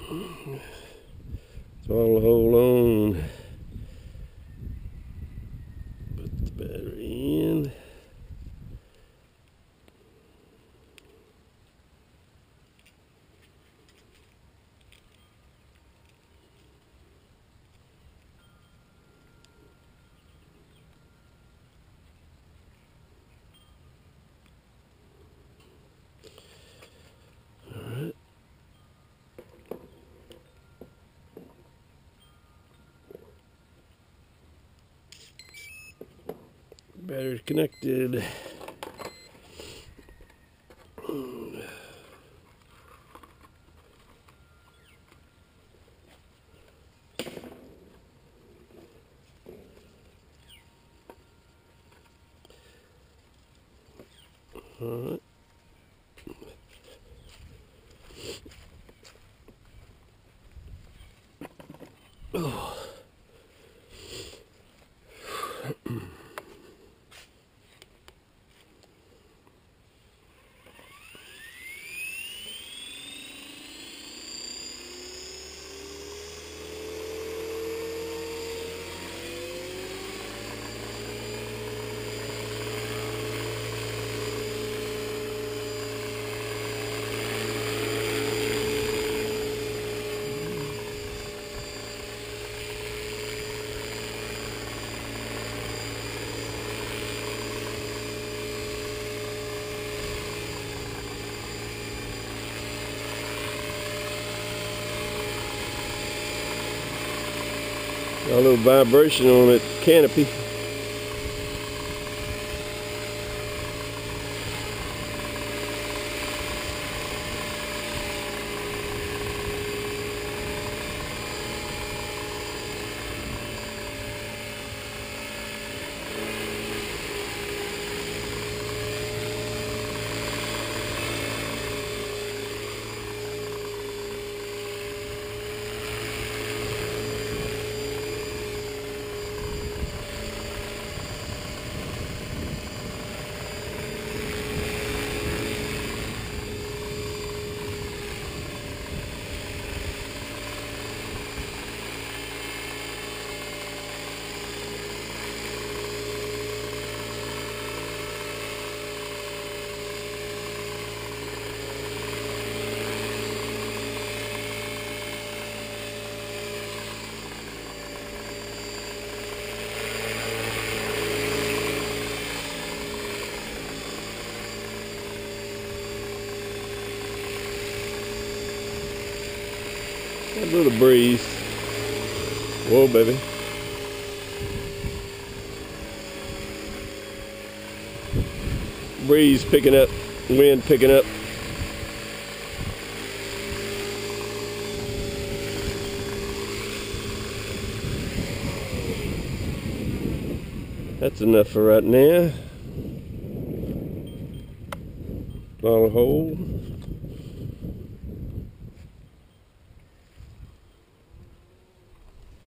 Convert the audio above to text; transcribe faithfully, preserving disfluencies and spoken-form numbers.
Throttle hold on. Put the battery in. Battery's connected. All right. Oh. Got a little vibration on that canopy. A little breeze. Whoa, baby. Breeze picking up, wind picking up. That's enough for right now. Throttle hold.